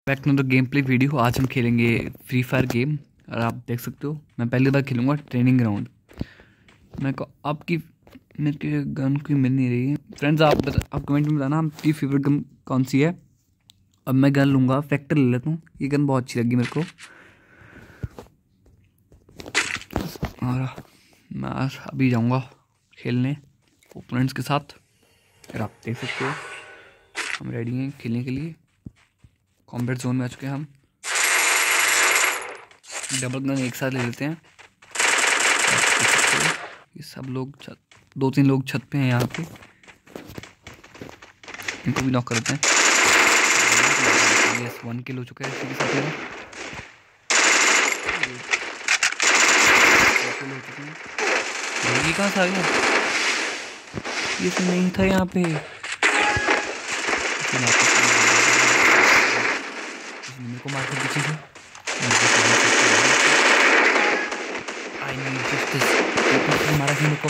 Back to the game play video. आज हम खेलेंगे फ्री फायर गेम और आप देख सकते हो मैं पहली बार खेलूंगा ट्रेनिंग ग्राउंड। मैं को आपकी मेरे गन कोई मिल नहीं रही है फ्रेंड्स। आप कमेंट में बताना आपकी फेवरेट गन कौन सी है। अब मैं गन लूँगा, फैक्टर ले लेता हूँ। ये गन बहुत अच्छी लगी मेरे को और मैं अभी जाऊँगा खेलने ओपोनेंट्स के साथ। और आप देख सकते हो हम रेडी हैं खेलने के लिए। कॉम्बैट जोन में आ चुके हैं हम। डबल गन एक साथ ले लेते हैं। ये सब लोग दो तीन लोग छत पे हैं यहाँ पे। इनको भी नॉक करते हैं। यस 1 किल हो चुका है इसी के साथ मेरा। ये कहाँ से आ गया? ये तो नहीं था यहाँ पे। मेरे को मार कर पीछे से मारा था मेरे को।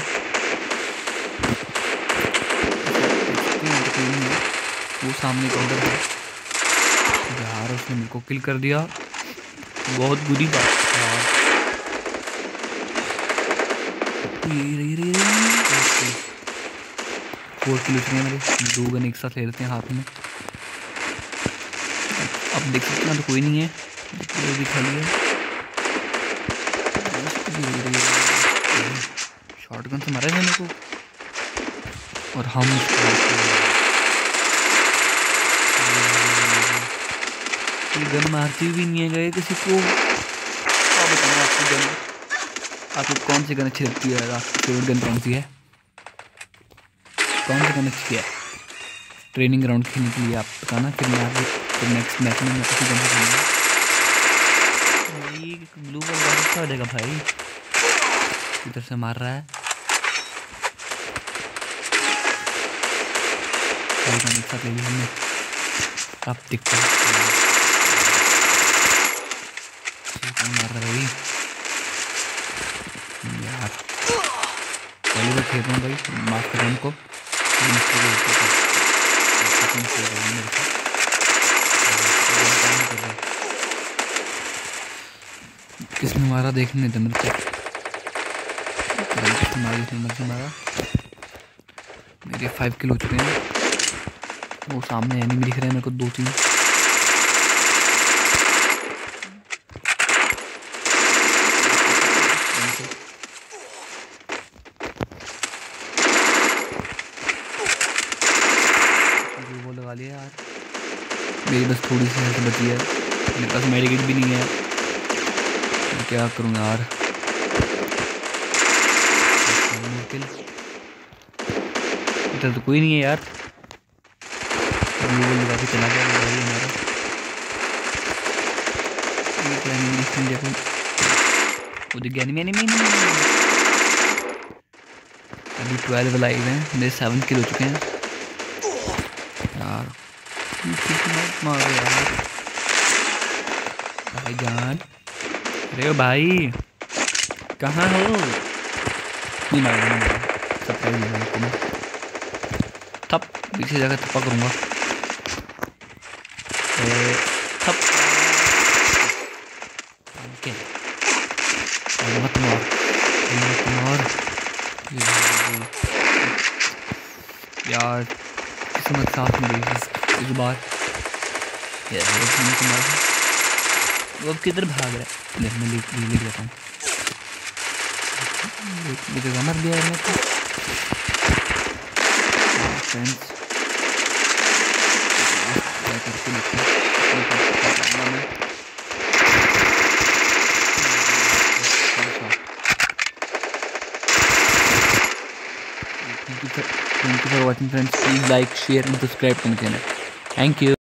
वो सामने काउंटर है यार, उसने मेरे को किल कर दिया। बहुत बुरी बात यार। 4 किल उठ रहे हैं मेरे। 2 गन एक साथ ले लेते हैं हाथ में। अब देख सकते हैं तो कोई नहीं है, भी खाली है। शॉटगन से मारा है मेरे को और हम गन मारती भी नहीं है गए किसी को। क्या बताऊँ आपकी गन, आपको कौन सी गन अच्छी लगती है? आपकी फेवरेट गन कौन सी है? कौन सी गन अच्छी है ट्रेनिंग ग्राउंड खेलने के लिए? आप बताना, फिर मैं आपको फिर नेक्स्ट मैच में मैं किसी गन से खेलूँगा। ब्लू बॉल अच्छा हो जाएगा भाई। इधर से मार रहा है भाई। गन एक साथ ले ली हमने। आप दिखते हैं मार रहा भाई यार। पहले बार खेल रहा हूँ भाई, माफ कर हमको। किसने मारा देखने दे मेरे को। मारा मेरे 5 किल हो चुके हैं। वो सामने एनिमी दिख रहे हैं मेरे को 2-3। वो लगा लिया यार। मेरी बस थोड़ी सी हेल्थ बची है। मेरे पास मेडिकेट भी नहीं है। मैं क्या करूँ यार। इधर तो कोई नहीं है यार। लगा के चला गया हमारा। अभी 12 लाइव हैं, मेरे 7 किल हो चुके हैं यार। मारो यार भाई जान। अरे भाई कहाँ हो? नहीं मारा थप पीछे जाकर थप्पा करूँगा। थप मत मार यार। किस्मत साथ में गई इस बार। वो अब किधर भाग रहा है? मैं लिख लेता हूँ। मर गया है friends. Thank you for watching friends. Please like, share and subscribe to my channel. Thank you.